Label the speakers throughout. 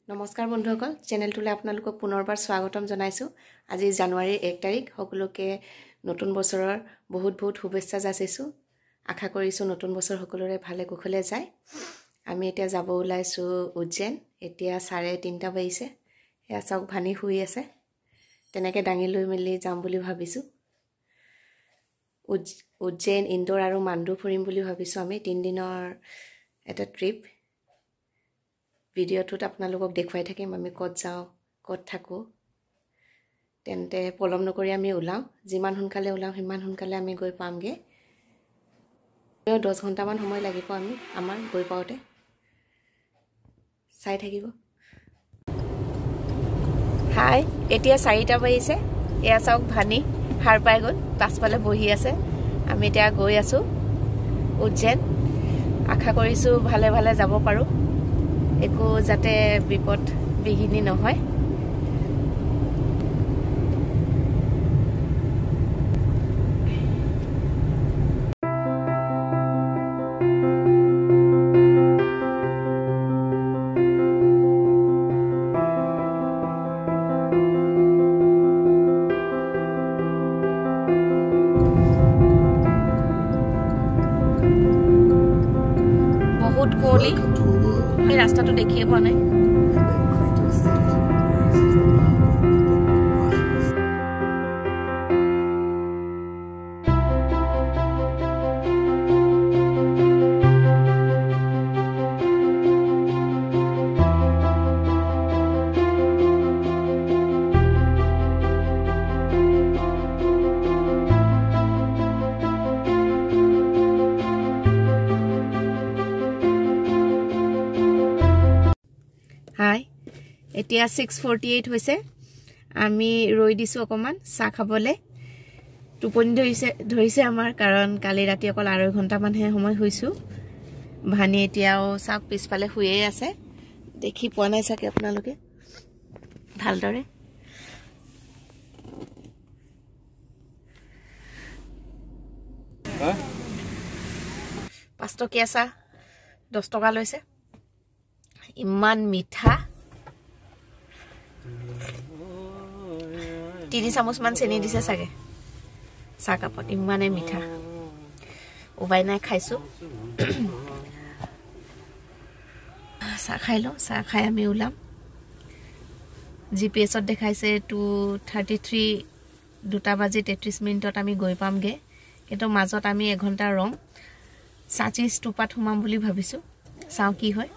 Speaker 1: নমস্কাৰ বন্ধুসকল চেনেলটোলৈ আপোনালোকক পুনৰবাৰ স্বাগতম জনাইছো আজি জানুৱাৰীৰ 1 তাৰিখ সকলোকে নতুন বছৰৰ বহুত শুভেচ্ছা যাচিছো আশা কৰিছো নতুন বছৰ সকলোৰে ভালে কুশলে যায় আমি এতিয়া যাব ওলাইছো উজ্জৈন এতিয়া 3:30 বাজিছে এয়া চক ভানি শুই আছে তেনেকে ডাঙি লৈ মিলি যাম বুলি ভাবিছো উজ্জৈন ইন্দোৰ আৰু মাণ্ডু ফুৰিম বুলি ভাবিছো আমি 3 দিনৰ এটা ট্ৰিপ ভিডিঅ'টোত আপোনালোকক দেখুৱাই থাকিম আমি ক'ত যাওঁ ক'ত থাকো তেন্তে পলম নকৰি আমি ওলাম যিমান সোনকালে ওলাম সিমান সোনকালে আমি গৈ পামগে 10 ঘণ্টামান সময় লাগিব আমি আমাৰ গৈ পাওঁতে চাই থাকিব হাই এতিয়া 4টা বাজিছে এয়া চাওক ভানি হার পাই গ'ল পাছফালে বহি আছে আমি এতিয়া গৈ আছো উজ্জৈন আশা কৰিছো ভালে ভালে যাব পাৰো একো যাতে বিপদ বিঘিনি নহয় বহুত কোলি এই ৰাস্তাটো দেখিয়ে পোৱা নাই হাই এতিয়া 6:48 হৈছে আমি ৰৈ দিছো অকমান চা খাবলে টোপনি ধৰিছে আমাৰ কাৰণ কালি ৰাতি অকল 2.5 ঘণ্টা মানহে সময় হৈছো ভানি এতিয়াও চাক পিছফালে শুয়ে আছে দেখি পোৱা নাই চাগে আপোনালোকে ভালদৰে হা 5 টকীয়া চাহ 10 টকা লৈছে ইমান মিঠা 3 চামুচ মান চেনি দিছে চাগে চাহ কাপত ইমানে মিঠা উবাই নাই খাইছো চাহ খাই লো চাহ খাই আমি ওলাম জিপিএছত দেখাইছে 2:33 2:33 আমি গৈ পামগে কিন্তু মাজত আমি 1 ঘণ্টা ৰং সাঁচিষ্টুপাত সোমাম বুলি ভাবিছো চাও কি হয়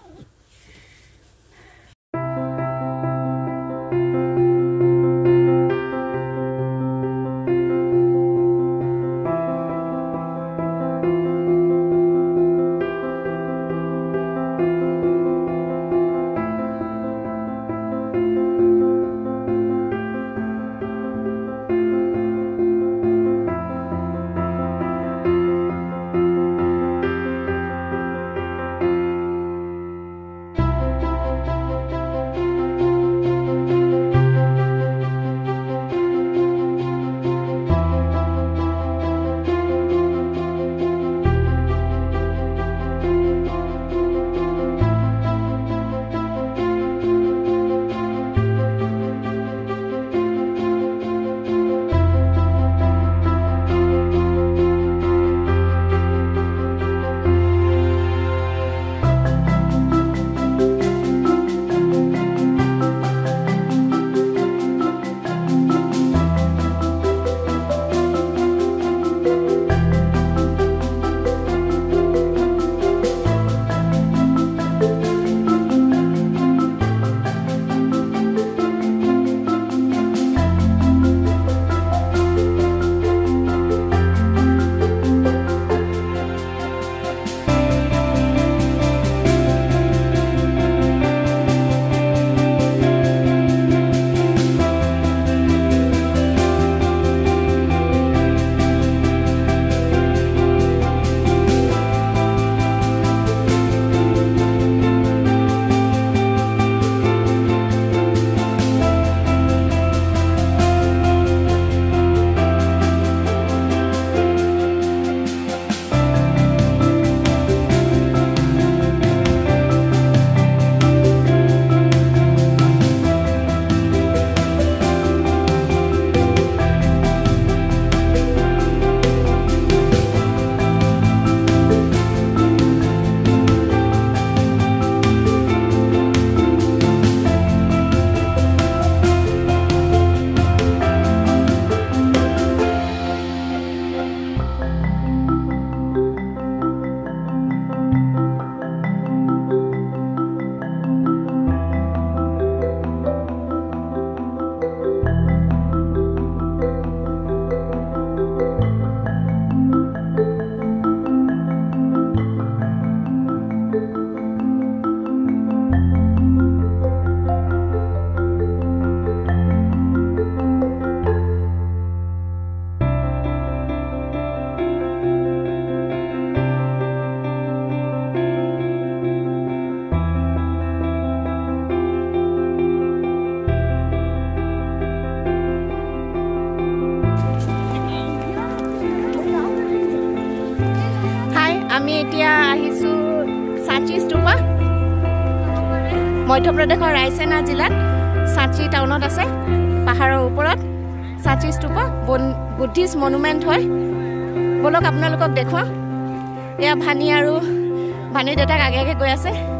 Speaker 1: আমি এতিয়া আহিছোঁ সাঞ্চিstupa মধ্যপ্ৰদেশৰ ৰায়চেনা জিলাত সাঞ্চি টাউনত আছে পাহাৰৰ ওপৰত Sanchistupa Buddhist Monument হয় বলক আপোনালোকক দেখুৱা এয়া ভানি আৰু ভানি দেউতাক আগে আগে গৈ আছে